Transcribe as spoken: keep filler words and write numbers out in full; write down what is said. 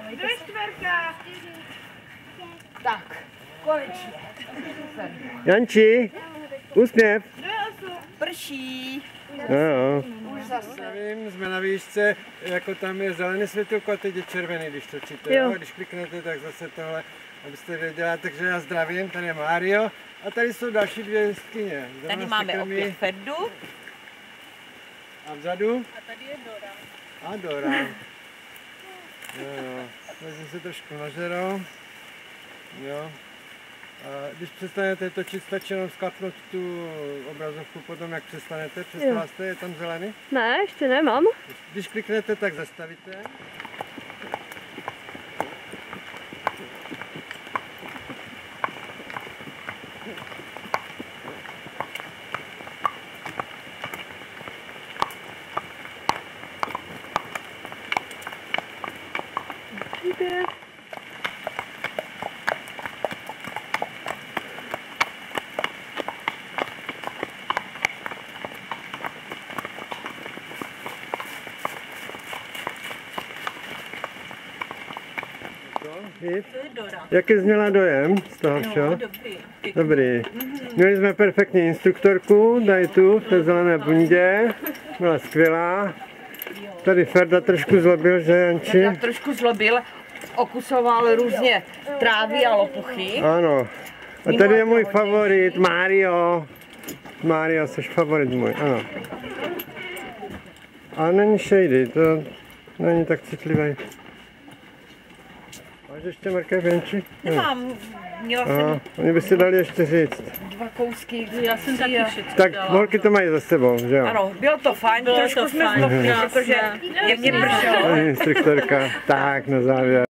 Dvě čtverka. Tak, konečně. Janči, úsměv. Prší. No, jo. Už zase. Nevím, jsme na výšce, jako tam je zelený světilko a teď je červený, když točíte. Jo. Jo. Když kliknete, tak zase tohle, abyste věděla. Takže já zdravím, tady je Mário a tady jsou další dvě jeskyně. Tady máme opět Ferdu. A vzadu? A tady je Dora. A Dora. Jo, jo. Vezmi se trošku nažerou. Jo. A když přestanete točit, stačí jenom skapnout tu obrazovku potom, jak přestanete. Přestala jste, je tam zelený? Ne, ještě nemám. Když kliknete, tak zastavíte. Příběh. Jaký jsi měla dojem z toho všeho? No, dobrý. Dobrý. Měli jsme perfektní instruktorku, tady tu, v té zelené bundě. Byla skvělá. Tady Ferda trošku zlobil, že Janči? Tak trošku zlobil, okusoval různě trávy a lopuchy. Ano. A tady je můj favorit, Mário. Mário, jsi favorit můj, ano. A není shady, to není tak citlivý. Máš ještě mrkev, Janči? Nemám, měla Aha, jsem oni by si dali ještě říct. dva kousky. Já jsem taky a- všechno Tak dala. holky to mají za sebou, že jo? Ano, bylo to fajn, Bylo trošku to jsme fajn, zlobili, krásné. protože jak mě pršelo. Instruktorka, tak na závěr.